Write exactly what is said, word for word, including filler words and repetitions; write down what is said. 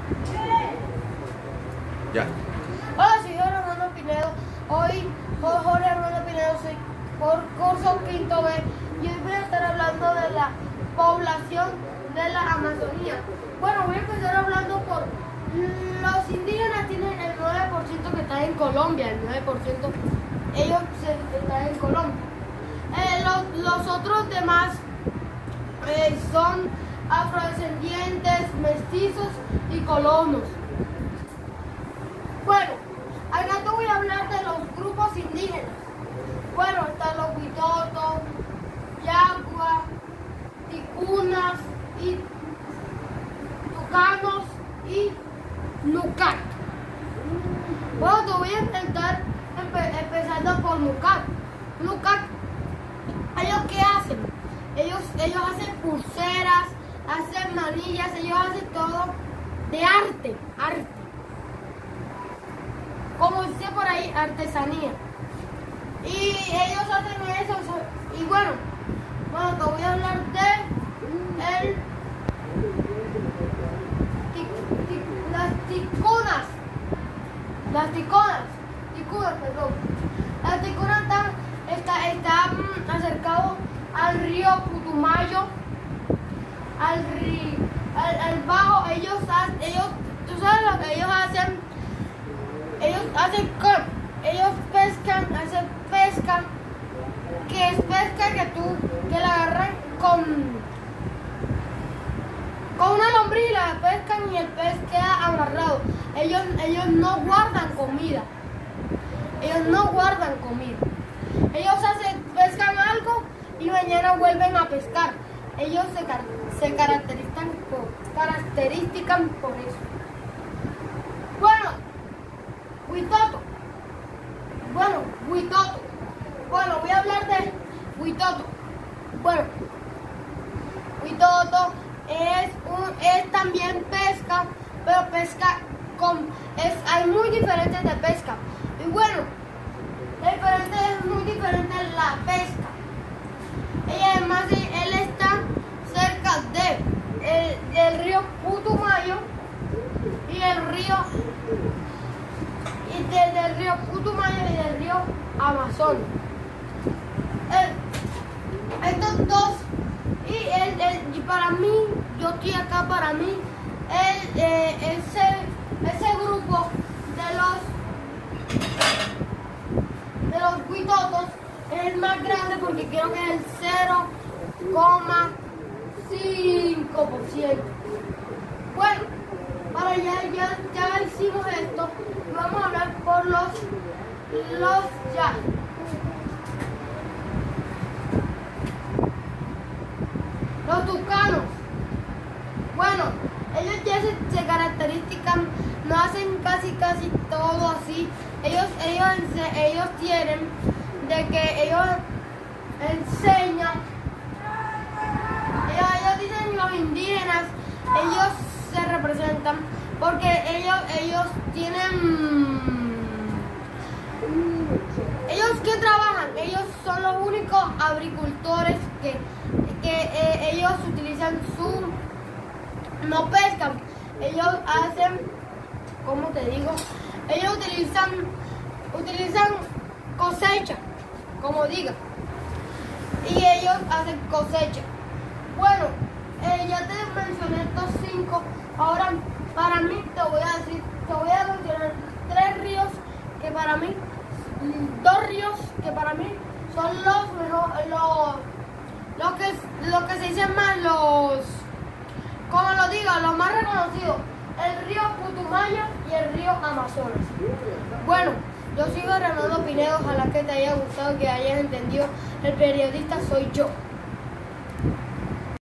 Ya. Hola, soy Jorge Armando Pinedo. Hoy, soy Jorge Armando Pinedo, soy por curso quinto B y hoy voy a estar hablando de la población de la Amazonía. Bueno, voy a empezar hablando por los indígenas. Tienen el nueve por ciento que está en Colombia, el nueve por ciento ellos se, están en Colombia. Eh, los, los otros demás eh, son afrodescendientes, mestizos y colonos. Bueno, acá te voy a hablar de los grupos indígenas. Bueno, están los Huitotos, Yagua, Ticunas y Tucanos y Nucat. Bueno, te voy a intentar empe empezando por Nucat. Nucat, ¿ellos qué hacen? Ellos, ellos hacen pulseras, hacen manillas, ellos hacen todo de arte, arte. Como dice por ahí, artesanía. Y ellos hacen eso. Y bueno, bueno, te voy a hablar de el, tic, tic, las ticunas. Las ticunas. Ticunas, perdón. Las ticunas están, está, están acercados al río Putumayo, al río, al, al bajo. Ellos, ellos, tú sabes lo que ellos hacen. Ellos hacen ellos pescan, hacen pesca, que es pesca que tú, que la agarran con, con una lombriz, la pescan y el pez queda amarrado. Ellos, ellos no guardan comida, ellos no guardan comida. Ellos hacen, pescan algo y mañana vuelven a pescar. Ellos se, se caracterizan por, caracterizan por eso. Bueno, Huitoto. Bueno, Huitoto. Bueno, voy a hablar de Huitoto. Bueno, Huitoto es, un, es también pesca, pero pesca con... Es, hay muy diferentes de pesca. Y bueno, la diferente es muy diferente la pesca. Y además él está cerca de el, del río Putumayo y el río... y desde el río Putumayo y del río Amazonas. El, estos dos, y, el, el, y para mí, yo estoy acá para mí, el, eh, ese, ese grupo de los de los Huitotos es el más grande porque creo que es el cero coma cinco por ciento. Bueno, ahora ya, ya, ya hicimos esto. Vamos a hablar por los los ya. Los tucanos. Bueno, ellos ya se, se caracterizan, no hacen casi casi todo así. Ellos ellos ellos tienen de que ellos enseñan. Ellos, ellos dicen los indígenas, ellos se representan porque ellos ellos tienen ellos que trabajan, ellos son los únicos agricultores que, que eh, ellos utilizan su no pescan, ellos hacen, ¿cómo te digo? Ellos utilizan utilizan cosecha, como diga, y ellos hacen cosecha. Bueno, eh, ya te mencioné estos cinco. Ahora para mí te voy a decir, te voy a mencionar tres ríos que para mí, dos ríos que para mí son los mejores, los, los que, lo que se dicen más los, como lo digo, los más reconocidos, el río Putumayo y el río Amazonas. Bueno, yo soy Armando Pinedo, ojalá que te haya gustado, que hayas entendido, el periodista soy yo.